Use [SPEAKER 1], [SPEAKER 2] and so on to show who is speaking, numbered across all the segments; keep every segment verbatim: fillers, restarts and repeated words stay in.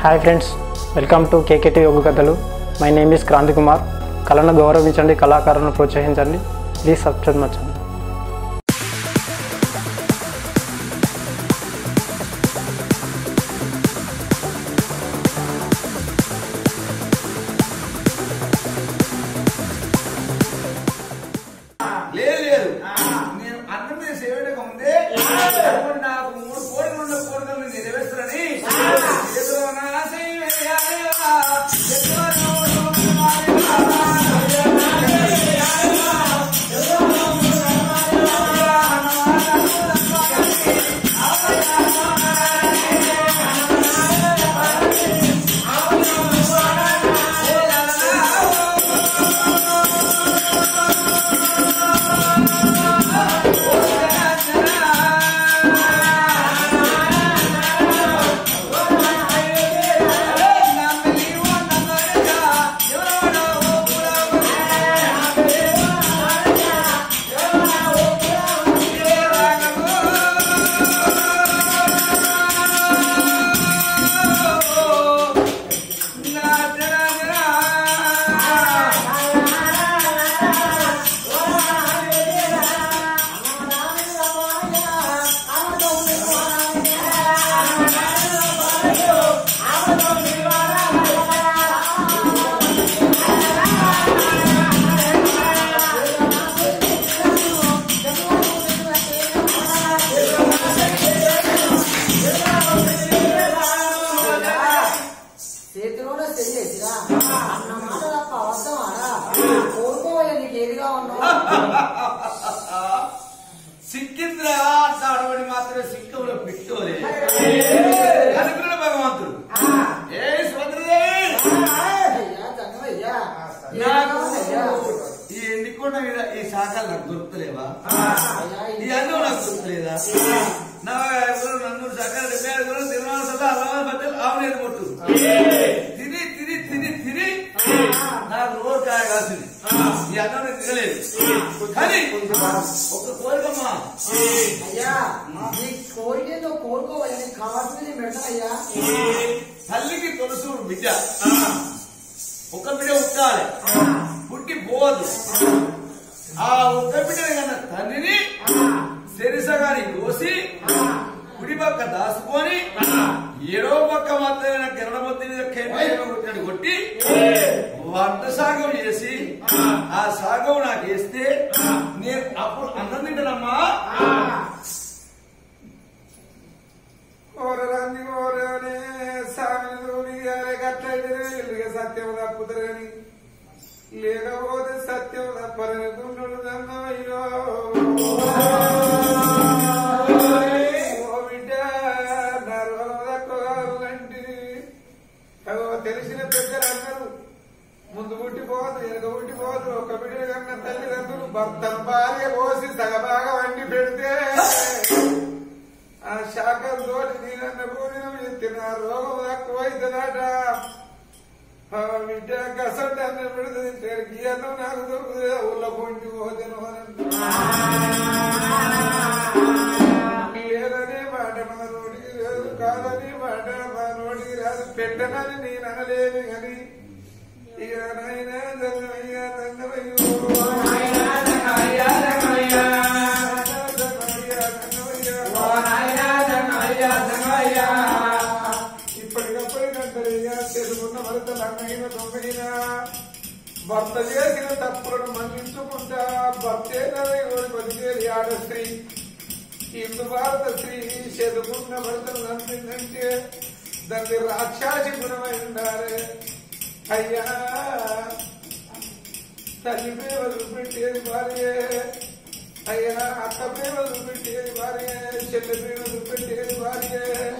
[SPEAKER 1] Hi friends, welcome to KKT Yoga కథలు. My name is Kranti Kumar. కళను గౌరవించండి, కళాకారులను ప్రోత్సహించండి. Please subscribe my channel.
[SPEAKER 2] సిక్కింద్రా అడవడి మాత్రమే సిక్కంలో పెట్టుకోలే అనుకున్న భగవంతుడు. ఏ స్వతంత్రదేవి నాకు ఈ ఎండికొండ మీద ఈ శాఖలు నాకు దొరుకుతలేవా? ఈ అన్నం నాకు దొరుకుతలేదా? నా నన్ను శాఖలు డెబ్బై ఐదు రోజులు తిరుమల సదా అల్లవారి బట్టలు ఆవునేది కొట్టు తిని తిని తిని తిని నాకు రోజు కాయ కాసింది. ఈ అన్నం నేను తినలేదు. కానీ ఒక కోరికమ్మా,
[SPEAKER 3] అయ్యా నీ కోరికేదో కోరుకోవాలి, కావాల్సింది పెడతాయ్యా.
[SPEAKER 2] తల్లికి తొలుసు బిడ్డ ఒక బిడ్డ ఉట్టాలి, పుట్టి పోదు. ఆ ఒక్క బిడ్డ కన్నా తండ్రిని శరిసగాని కోసి కుడి పక్క దాచుకొని ఏడో పక్క మాత్రమే కిరణమొత్తి మీద కొట్టాడు కొట్టి వంట సాగం చేసి ఆ సాగం నాకు వేస్తే నేను అప్పుడు అన్నం తింటానమ్మా.
[SPEAKER 4] ఓరరాన్ని ఓరనే సామి గట్లయితే సత్యం తప్పుతారని, లేకపోతే సత్యం తప్పరని గుండు దన్నమయ్యో. ఓ బిడ్డ నా రోగం తక్కువంటి తెలిసిన పెద్దలు అన్నారు, ముందు పుట్టిపోదు వెనక పుట్టిపోదు. ఒక బిడ్డ కన్నా తల్లిదండ్రులు భర్తను భార్య పోసి సగబాగా వండి పెడితే ఆ శాఖం తోటి నేనన్న భోజనం ఎత్తిన రోగం తక్కువైతుందట. బిడ్డ కసండి అన్న పెడుతుంది, ఈ అన్నం నాకు దొరుకుతుంది ఊళ్ళ పొంటి భోజనం లేదనే మాట మన నోటికి లేదు, కాదని మాట మన నోటికి రాదు. పెట్టనని నేను అనలేదు కానీ ఇక నాయనా దండమయ్యా దండమయ్యో ఇప్పటికప్పటికంటే తెలుగున్న భర్తలు అన్నైనా దొంగైనా భర్త చేసిన తప్పులను మన్నించుకుంటా భర్తే బతికేది ఆడ స్త్రీ. హిందూ భారత స్త్రీ చదువుకున్న భర్తను నమ్మిందంటే దానికి రాక్షసి గుణమై ఉండాలి. అయ్యా తల్లి ప్రేమ చూపెట్టేది భార్యే, అయ్యా అక్క ప్రేమ చూపెట్టేది భార్యే, చెల్లి ప్రేమ చూపెట్టేది భార్యే.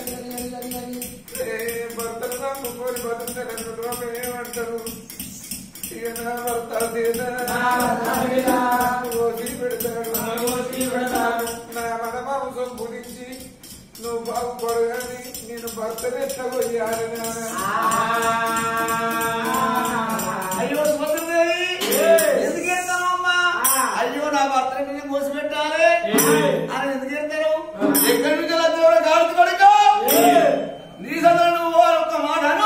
[SPEAKER 4] భర్తలు నమ్ముకొని బతుకుతారు లోకం ఏమంటారు? ఇక నా భర్త ఓసి పెడతాడు, నా మనమాంసం గురించి నువ్వు బాగుపడగాని నేను భర్తను ఎట్లా పోయాలి.
[SPEAKER 2] అయ్యో స్వతంత్రదేవి ఎందుకేస్తామమ్మా? అయ్యో నా భర్తని మోసి పెట్టాలి అని ఎందుకు చెప్తారు? ఎక్కడి నుంచి కాల్చుకోడుకో నీ సదరు నువ్వు ఒక్క మాట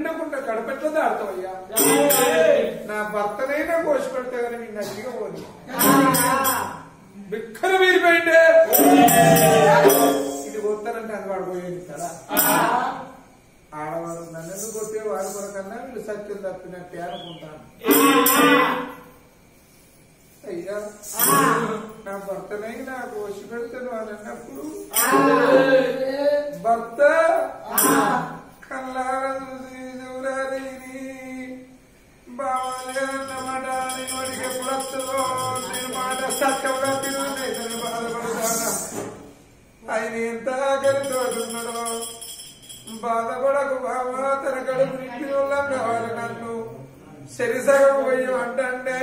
[SPEAKER 4] నిండకుండా కడపెట్ల దాడతావయ్యా నా భర్తనైనా కోసి పెడతా కానీ నీ నచ్చిగా పోదు బిక్కర మీరిపోయిండే ఇది కొత్తానంటే అది వాడు పోయేది కదా ఆడవాళ్ళు నన్ను కొట్టే వాడి కొరకన్నా వీళ్ళు సత్యం తప్పినట్టే అనుకుంటాను అయ్యా నా భర్తనై నాకు కోసి పెడతాను అని అన్నప్పుడు భర్త కళ్ళారా చూసి చూడాలి బావాలే అన్నమాట వాడికి ఎప్పుడు వస్తుందో నేను మాట సత్యంగా తిరుగుతాను బాధపడతానా ఆయన ఎంత ఆకలితో ఉన్నాడో బాధపడకు బాబా తన కడుపు నింపిన వాళ్ళం కావాలి నన్ను సరిసగం పోయి అంటే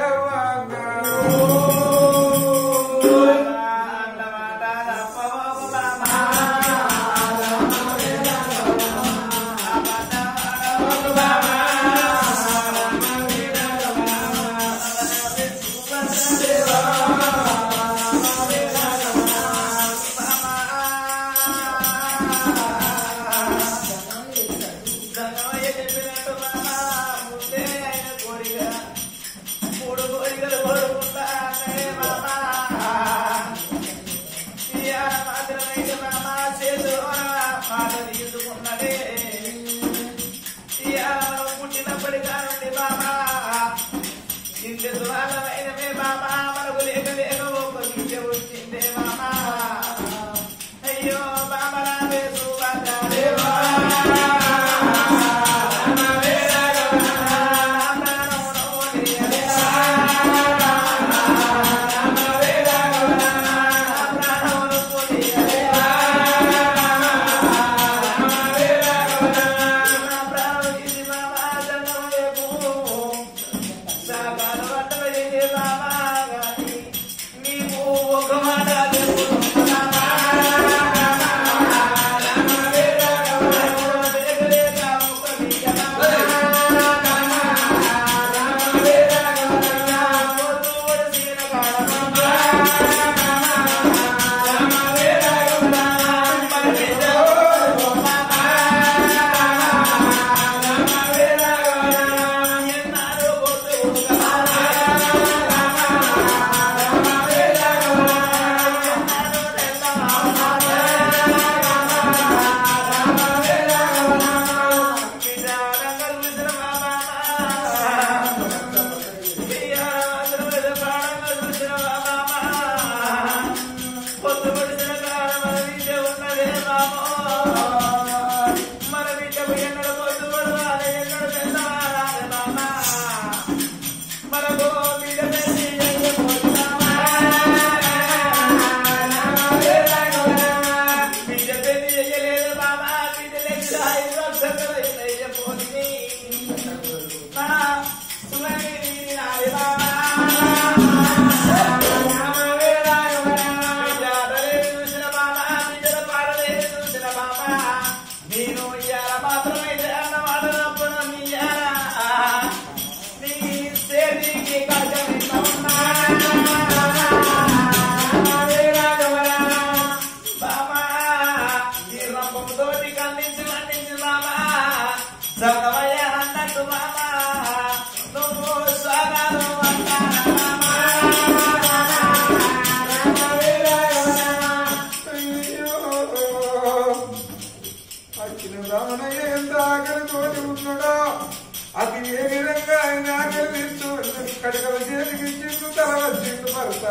[SPEAKER 4] అది ఏ విధంగా ఆయన ఆకలి కడగల చేతికి ఇచ్చిండు తల వచ్చిండు భర్త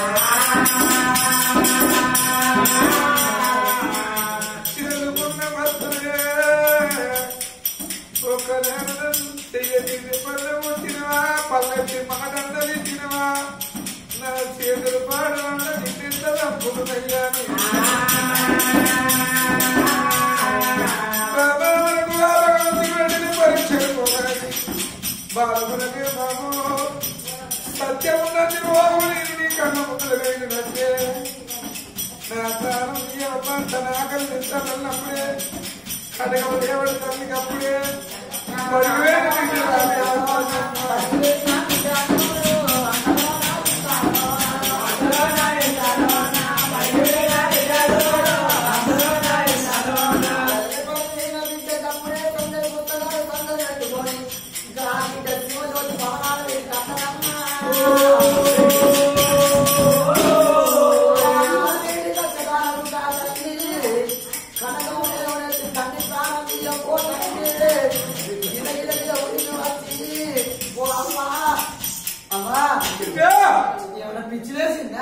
[SPEAKER 4] చిరుకున్న భర్తనే ఒక చెయ్యటి పళ్ళు వచ్చినవా పల్లెట్టి మాటందరి తినవా నా చేతులు పాడవన్న నిండింత తప్పుతున్నాయ్యాని బాలకులకే బాబు సత్యం ఉన్నది బాబుని నీ కన్న ముద్దలు వేసినట్టే నా ప్రాణం నీ అబ్బంత నాకలు తెస్తానన్నప్పుడే కడగలు దేవుడి తల్లికి అప్పుడే
[SPEAKER 3] తప్పుడే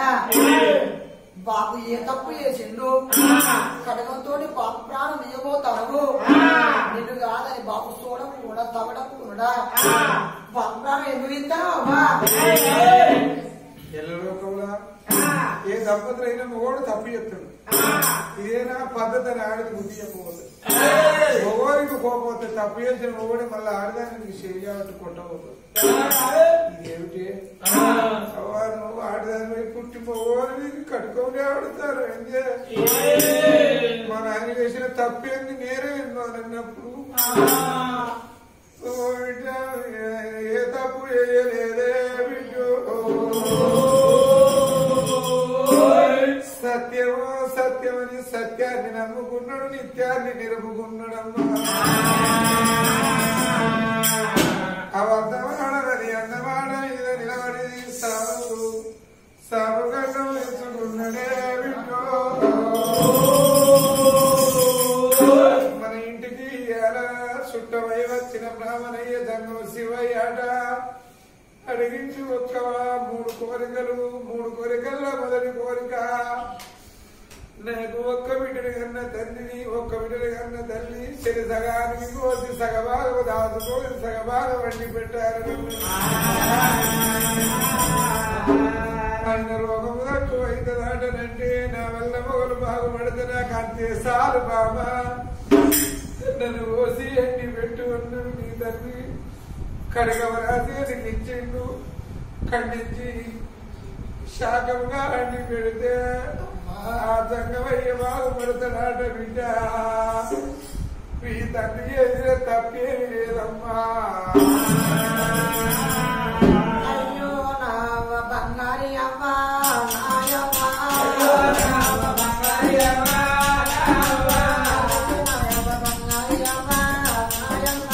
[SPEAKER 3] బాబు ఏ తప్పు చేసిండు కడగంతో బాబు ప్రాణం ఇవ్వబోతాడు నిన్ను కాదని బాబు చూడకుండా తగడకుండా బాబు ప్రాణం ఎందుకు ఇస్తావా
[SPEAKER 4] ఎల్లలోకంలో ఏ దంపతులైనా మొగోడు తప్పు చెప్తాడు ఇదేనా పద్ధతి అని ఆడికి బుద్ధి చెప్పబోతుంది మొగోడికి పోకపోతే తప్పు చేసిన మొగోడి మళ్ళీ ఆడదానికి చేయాలంటే కొట్టబోతుంది ఇదేమిటి నువ్వు ఆడదాని పుట్టి మొగోడిని కట్టుకొని ఆడుతారు అంటే మా నాయన చేసిన తప్పేంది నేనే విన్నాను అన్నప్పుడు ఏ తప్పు చేయలేదే బిడ్డు సత్యమో సత్యమని సత్యాన్ని నమ్ముకున్నాడు నిత్యాన్ని నిలుపుకున్నాడమ్మా అబద్ధమాడని అన్నమాట మీద నిలబడి సాగు సాగుగడ్డం వేసుకున్నాడే బిడ్డో మన ఇంటికి ఎలా చుట్టమై వచ్చిన బ్రాహ్మణయ్య దంగం శివయ్యాట అడిగించి ఒక్క మూడు కోరికలు మూడు కోరికల్లో మొదటి కోరిక నాకు ఒక్క బిడ్డని కన్నా తల్లిని ఒక్క బిడ్డని కన్నా తల్లి చెరి సగానికి కోసి సగభాగం దాచుకోసి సగభాగం వండి పెట్టారు ఆయన రోగం తక్కువ అవుతుందాటనంటే నా వల్ల మొగలు బాగుపడితే నాకు అంతే సాలు బాబా నన్ను కోసి ఎండి పెట్టు అన్నాడు నీ తల్లి కడగవరాసి అది ఇచ్చిండు ఖండించి శాఖంగా అండి పెడితే ఆ సంగమయ్య బాగుపడతాడాట బిడ్డ మీ తండ్రి ఎదిర తప్పేమి లేదమ్మా
[SPEAKER 3] అయ్యో నావ బంగారి అమ్మ నాయమ్మ బంగారి అమ్మ బంగారి అమ్మ నాయమ్మ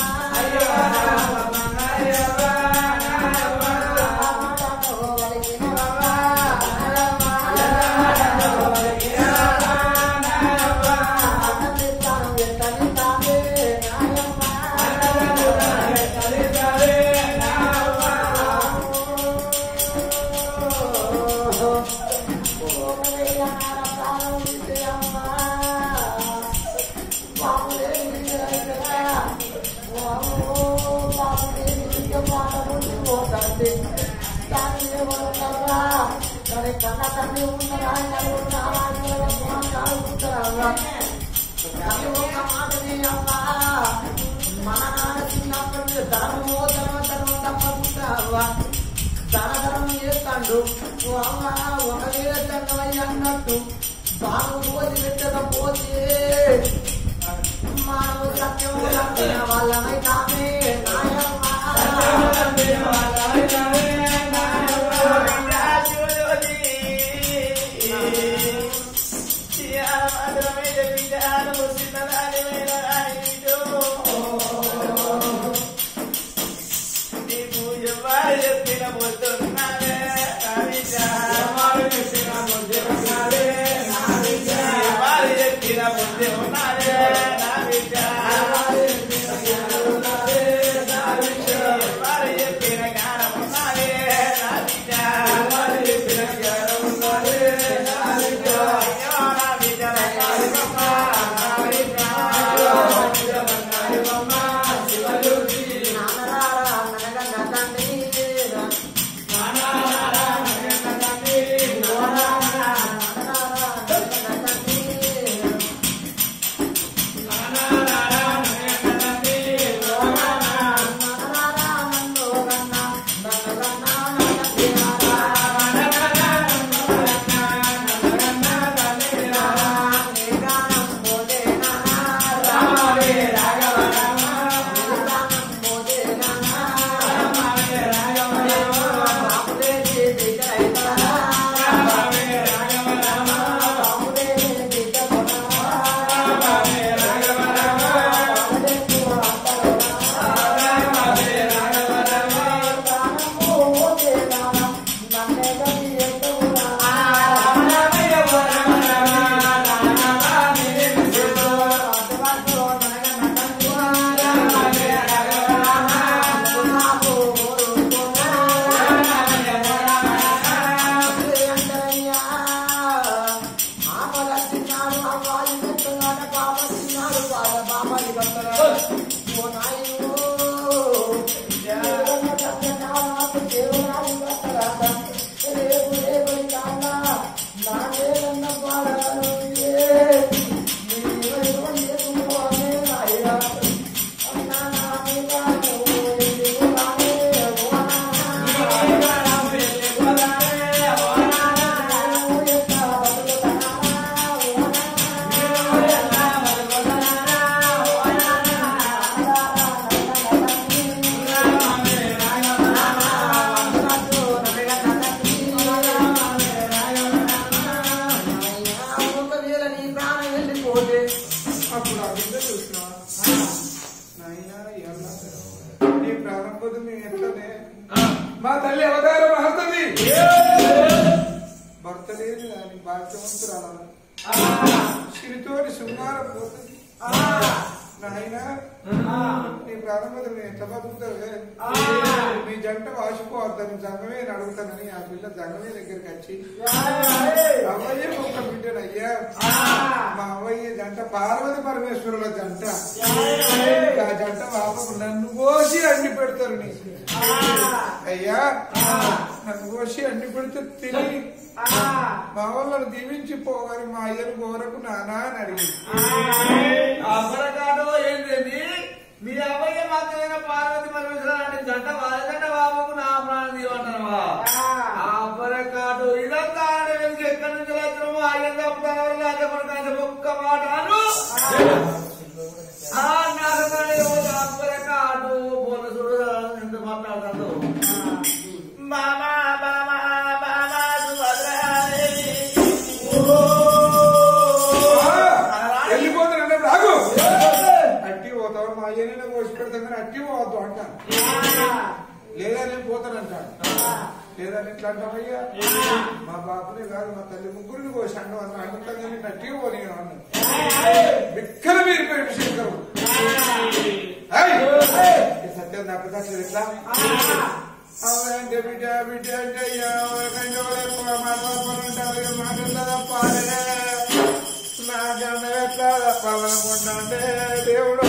[SPEAKER 3] కన్నా తండ్రి ఉన్నారా ఒక మాటని అమ్మా మన నాన్న చిన్నప్పటి ధనమో ధనవంతరం తప్పకుంటావా ధనధనం చేస్తాడు అమ్మ ఒక వేల దండమయ్య అన్నట్టు బాగు పోసి పెట్టకపోతే మానవ సత్యం వాళ్ళమై కామే నాయమ్మ
[SPEAKER 4] లేకపోతే మేము ఎట్లనే మా తల్లి అవతారం మారుతుంది భర్త లేదు కానీ భాగ్యవంతురాలు సిరితోటి శృంగారం పోతుంది నాయన నీ ప్రారంభంలో నేను ఎట్లా బతుకుతావు నీ జంట వాసిపోవద్దని జంగమే అడుగుతానని ఆ పిల్ల జంగమే దగ్గరికి వచ్చి అవ్వయ్య ఒక్క బిడ్డనయ్యా మా అవ్వయ్య జంట పార్వతి పరమేశ్వరుల జంట ఆ జంట బాబు నన్ను కోసి అండి పెడతారు నీకు అయ్యా నన్ను కోసి అండి పెడితే తిని మా వాళ్ళను దీవించి పోవాలి మా అయ్యను కోరకు నానా అని అడిగి
[SPEAKER 2] అబ్బరకాడో ఏంటండి మీ అబ్బాయి మాత్రమైన పార్వతి పరమేశ్వర జంట వాళ్ళ జంట బాబుకు నా ప్రాణం తీయమంటావా అబ్బరకాడు ఇదంతా ఆడేందుకు ఎక్కడి నుంచి వచ్చినామో అయ్యం తప్పుతాను లేకపోతే ఒక్క మాట అను అబ్బరకాడు పోలీసుడు ఎంత మాట్లాడుతాడు మామా మామా మామా
[SPEAKER 4] వెళ్ళిపోతానంటే రాగు అట్టి పోతావు మా అయ్యనే కోసి పెడతాం కానీ అట్టి పోవద్దు అంటాను లేదా నేను పోతానంటాను లేదా ఎట్లా అంటామయ్యా మా బాబునే కాదు మా తల్లి ముగ్గురిని కోసి అంటాం అన్న అంటాం కానీ అట్టి పోనీ అన్నాను బిక్కలు మీరిపోయాడు శంకరుడు సత్యం నాకు దక్షిణ ఎట్లా అంటే బిడ్డ బిడ్డ అంటే అయ్యా మాటలు పాలే నా గండ ఎట్లా తప్పాలనుకున్నా అంటే దేవుడు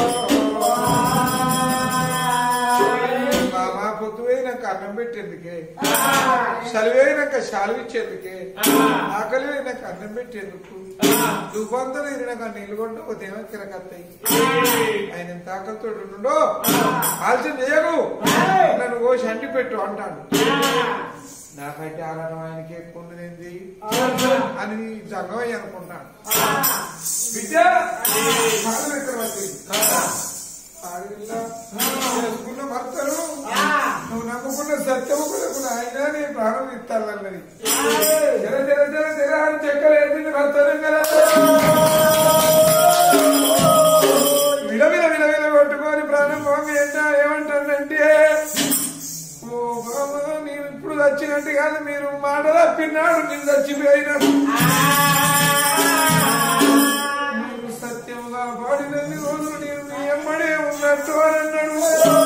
[SPEAKER 4] మా పొద్దుపోయినాక అన్నం పెట్టేందుకే చలివేనాక శాలువిచ్చేందుకే ఆకలి పోయినాక అన్నం పెట్టేందుకు దుబంతలు తిరిగినాక నీళ్ళు కొంటూ ఓ దేవ కిరకత్తాయి ఆయన ఎంత ఆకలితో ఉండో ఆలస్యం చేయకు నన్ను కోసి అంటి పెట్టు అంటాడు నాకైతే ఆరాధన ఆయనకి ఎక్కువ ఉండేది అని జంగమయ్య అనుకుంటాను బిడ్డ ఎక్కడ వచ్చింది చేసుకున్న భర్తలు నువ్వు నమ్ముకున్న సత్యము కూడా ఆయన నీ ప్రాణం ఇస్తానన్నది జర జర జర జర అని చెక్కలేపింది భర్తలు కదా విలవిల విలవిల కొట్టుకొని ప్రాణం పోమి ఏంటా ఏమంటానంటే ఓ బాబా నేను ఇప్పుడు చచ్చినట్టు కాదు మీరు మాట తప్పినాడు నేను చచ్చిపోయినాడు మీరు సత్యంగా పాడినన్ని రోజులు నేను మీ ఎమ్మడే ఉన్నట్టు అని అన్నాడు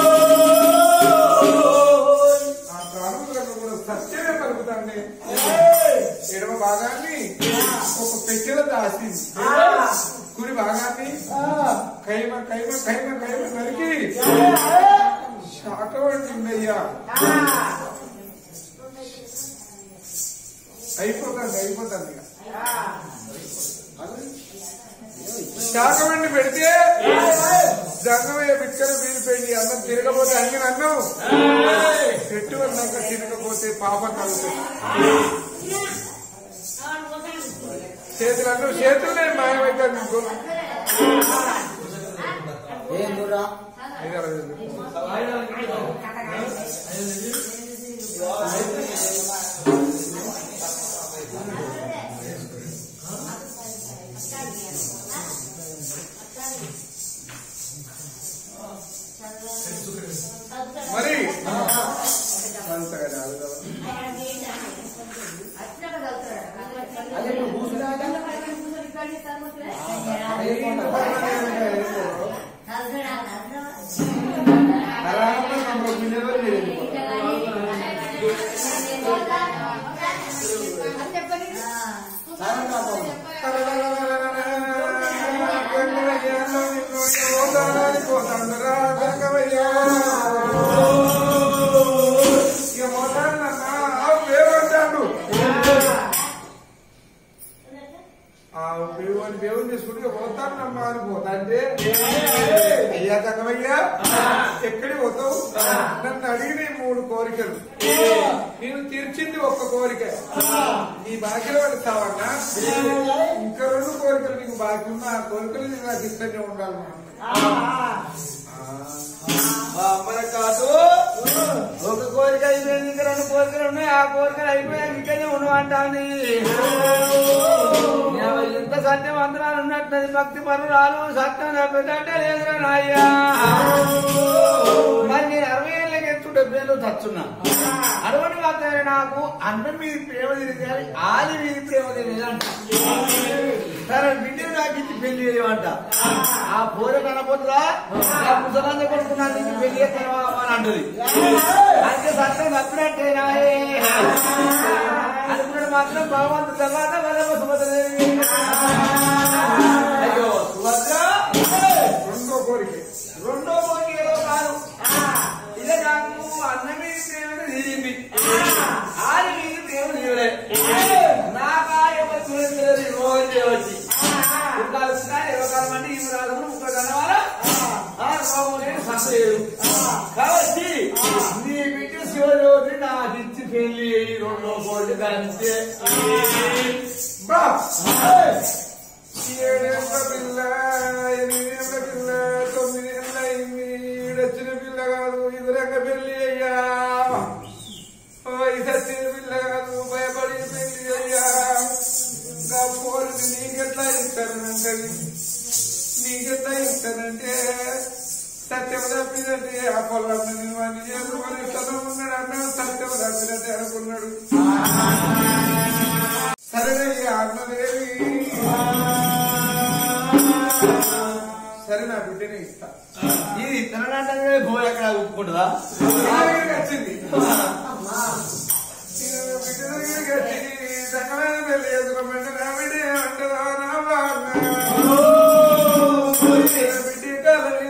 [SPEAKER 4] ఆ ప్రారంభులకు కూడా సత్యమే పలుకుతాండి ఎడమ భాగాన్ని ఒక పెట్టెలో దాసింది కుడి భాగాన్ని కైమ కైమ కైమ కైమ నరికి శాఖ పట్టిందయ్యా అయిపోతుంది అయిపోతుంది శాఖ వండి పెడితే జంగమయ్య బిక్కలు వీరిపోయింది అన్నం తిరగపోతే అన్ని అన్నం పెట్టు అన్నాక తిరగపోతే పాపం కలుగుతుంది చేతులు అన్నం చేతులనే మాయమవుతారు మీకు మరి దేవుని తీసుకుంటే పోతాను నమ్మా అని పోతాంటే అయ్యా తగ్గవయ్యా ఎక్కడికి పోతావు నన్ను అడిగిన మూడు కోరికలు నేను తీర్చింది ఒక్క కోరిక నీ బాకీలో పెడతావన్నా ఇంకా రెండు కోరికలు నీకు బాకీ ఉన్నా ఆ కోరికలు నీకు నాకు ఇష్టంగా ఉండాలి
[SPEAKER 2] అమ్మని కాదు ఒక కోరిక అయిపోయింది ఇంకా రెండు కోరికలు ఉన్నాయి ఆ కోరికలు అయిపోయాక ఇక్కడే ఉండమంటాను ఎంత సత్యం అందరాలు ఉన్నట్టు భక్తి పరురాలు సత్యం తప్పితే లేదురా నాయ్యా మరి నేను అరవై ఏళ్ళకి ఎత్తుంటే పేర్లు తచ్చున్నా అటువంటి మాత్రమే నాకు అన్నం మీద ప్రేమ తిరిగాలి ఆలి మీద ప్రేమ తిరిగాలి సరే బిడ్డను నాకు ఇచ్చి పెళ్లి చేయమంట ఆ పోర కనపోతుందా ఆ ముసలాన్ని కొడుకున్నా నీకు పెళ్లి చేస్తావా అని అంటది అంటే సత్యం తప్పినట్టేనా అనుకున్నాడు మాత్రం భగవంతు తర్వాత వల్లభ సుభద్రదేవి అయ్యో సుభద్ర
[SPEAKER 4] రెండో కోరిక
[SPEAKER 2] రెండో కోరిక ఏదో కాదు ఇదే నాకు అన్నం మీద ప్రేమ తీరింది ఆది మీద ప్రేమ తీయలే నాకా ఎవరు చూడలేదు రోహన్ చేయవచ్చి ఇరవై కాలం అంటే ఈ రాజములు ముప్పై కన్నవాళ్ళ రోగం లేని సందేహం కాబట్టి నీ బిడ్డ శివజ్యోతి నాకు ఇచ్చి పెళ్లి రెండో కోటి కంటే
[SPEAKER 4] ఏడేళ్ల పిల్ల ఎనిమిదేళ్ల పిల్ల తొమ్మిదేళ్ల అయింది ఈడొచ్చిన పిల్ల కాదు ఇదురంగ పెళ్లి అయ్యా వయసు వచ్చిన పిల్ల కాదు భయపడి పెళ్లి అయ్యా నా పోలిని నీకెట్లా ఇస్తానంటది నీకెట్లా ఇస్తానంటే సత్యం తప్పినట్టే ఆ పొలం వాడిని చేసుకొని చదువు ఉన్నాడు అన్నాడు సత్యం తప్పినట్టే అనుకున్నాడు సరే అన్నదేవి సరే నా బిడ్డనే ఇస్తా
[SPEAKER 2] ఇది తినడంటే భూమి ఎక్కడ ఒప్పుకుంటుందా
[SPEAKER 4] వచ్చింది బిడ్డ దగ్గరికి వచ్చి సంగమైన పెళ్లి చేసుకోమంటే నా బిడ్డ ఏమంటదా నా బాగా బిడ్డ కాలని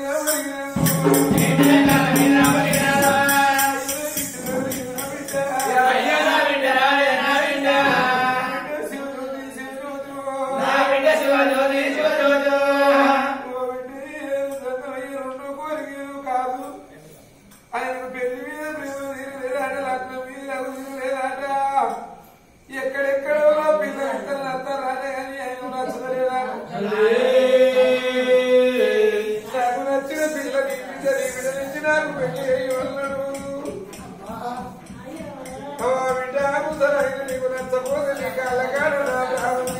[SPEAKER 4] ఆయనకు పెళ్లి మీద ప్రేమ తీరలేదాట లగ్నం మీద తీరలేదాట ఎక్కడెక్కడో పిల్లలు ఇద్దరు నస్తారాటే కానీ ఆయన నచ్చలేదా నాకు నచ్చిన పిల్ల నీ బిడ్డ నీ బిడ్డ నుంచి నాకు పెళ్లి అయ్యి ఉన్నాడు బిడ్డ ముసలైన నీకు నచ్చపోతే నీ కాళ్ళగాడు నా ప్రాణం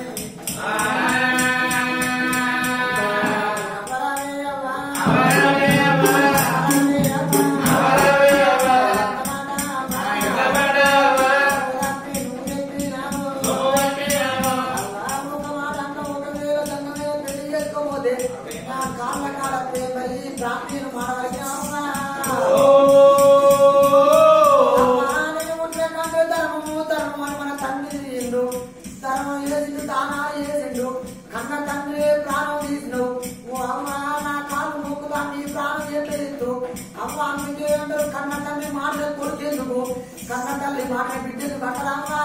[SPEAKER 3] కన్న తండ్రి ప్రాణం తీసినావు అమ్మ నా కాలు మొక్కుతా నీ ప్రాణం చెప్పేది అమ్మ అందుకే అందరూ కన్న తండ్రి మాటలు కొడుకేందుకు కన్న తల్లి మాట బిడ్డలు పట్టరామ్మా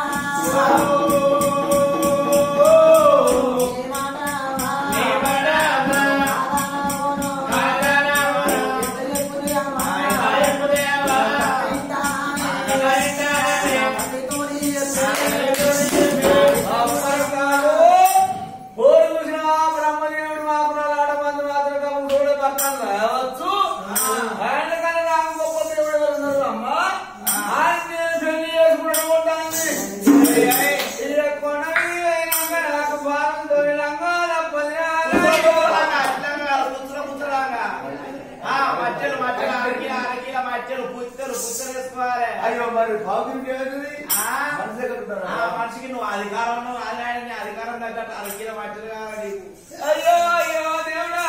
[SPEAKER 2] అయ్యో మరి బాగుంది
[SPEAKER 5] మనిషికి నువ్వు అధికారం ఆయన అధికారం తగ్గట్టు అరకిల మధ్యలో కావాలి
[SPEAKER 2] అయ్యో అయ్యో దేవుడా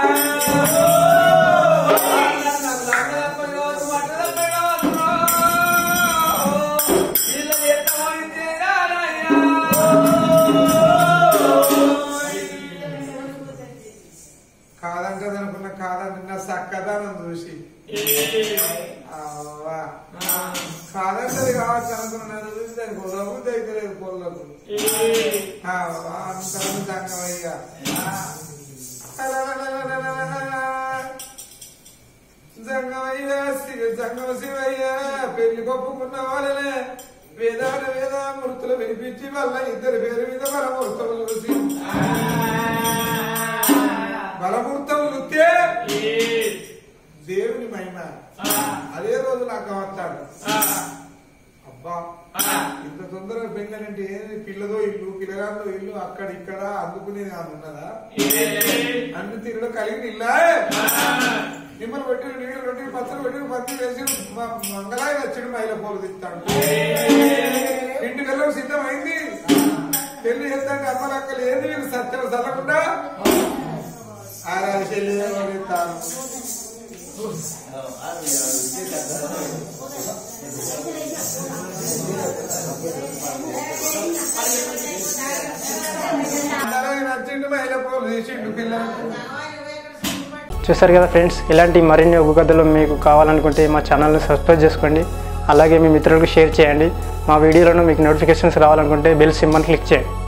[SPEAKER 4] కాదంటది అనుకున్న కాదంటే నా చక్కదనం చూసి కాదంటది కావచ్చు అనుకున్నాను చూసి దానికి ఉదబుద్ధి అయితే లేదు పొలకు అంత దంగమయ్యా జంగమయ్య జంగమ శివయ్య పెళ్లి కొప్పుకున్న వాళ్ళనే వేదాల వేద మృతులు వినిపించి వల్ల ఇద్దరు పేరు మీద బలమూర్తములు చూసి బలమూర్తములు దేవుని మహిమ అదే రోజు నాకు వస్తాడు అబ్బా ఇంత తొందరగా పెళ్ళనంటే ఏది పిల్లదో ఇల్లు పిల్లగాంతో ఇల్లు అక్కడ ఇక్కడ అందుకునేది అది ఉన్నదా అన్ని తీరులో కలిగిన ఇల్లా నిమ్మలు పెట్టి నీళ్లు పెట్టి పచ్చలు పెట్టి పత్తి వేసి మంగళాయి వచ్చిండు మహిళ పోలు తిస్తాడు ఇంటికి వెళ్ళడం సిద్ధమైంది పెళ్లి చేస్తాంటే అమ్మలక్కలు ఏంది వీళ్ళు సత్యం చల్లకుండా ఆరాధి చెల్లి ఇస్తాను నచ్చిండు మహిళ పోలు తీసిండు పిల్లలకు.
[SPEAKER 1] చూసారు కదా ఫ్రెండ్స్, ఇలాంటి మరిన్ని ఒగ్గు కథలు మీకు కావాలనుకుంటే మా ఛానల్ని సబ్స్క్రైబ్ చేసుకోండి. అలాగే మీ మిత్రులకు షేర్ చేయండి. మా వీడియోలను మీకు నోటిఫికేషన్స్ రావాలనుకుంటే బెల్ సింబల్ క్లిక్ చేయండి.